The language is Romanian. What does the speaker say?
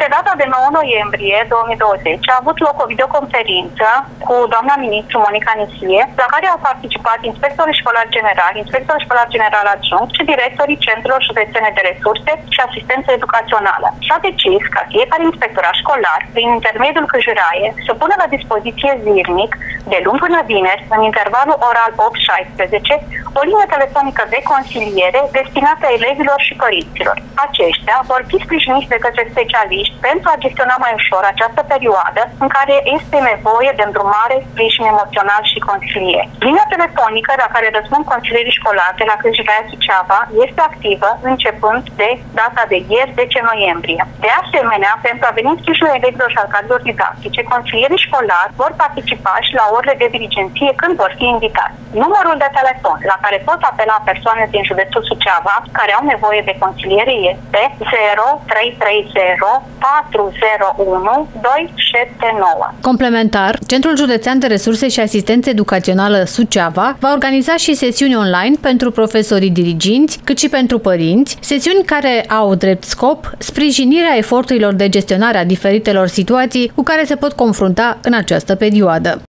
Pe data de 9 noiembrie 2020 a avut loc o videoconferință cu doamna ministru Monica Nisie, la care au participat inspectorul școlar general, inspectorul școlar general adjunct și directorii centrelor județene de resurse și asistență educațională. S-a decis ca fiecare inspectorat școlar, prin intermediul CJRAE, să pună la dispoziție zilnic, de luni până vineri, în intervalul oral 8-16, o linie telefonică de consiliere destinată elevilor și părinților. Aceștia vor fi sprijiniți de către specialiști pentru a gestiona mai ușor această perioadă în care este nevoie de îndrumare, sprijin emoțional și consiliere. Linia telefonică la care răspund consilierii școlari de la CJRAE Suceava este activă începând de data de ieri, 10 noiembrie. De asemenea, pentru a veni în sprijinul elevilor și al cadrelor didactice, consilierii școlari vor participa și la orele de dirigenție când vor fi invitați. Numărul de telefon la care pot apela persoane din județul Suceava care au nevoie de consiliere este 0330 401 279. Complementar, Centrul Județean de Resurse și Asistență Educațională Suceava va organiza și sesiuni online pentru profesorii diriginți, cât și pentru părinți, sesiuni care au drept scop sprijinirea eforturilor de gestionare a diferitelor situații cu care se pot confrunta în această perioadă.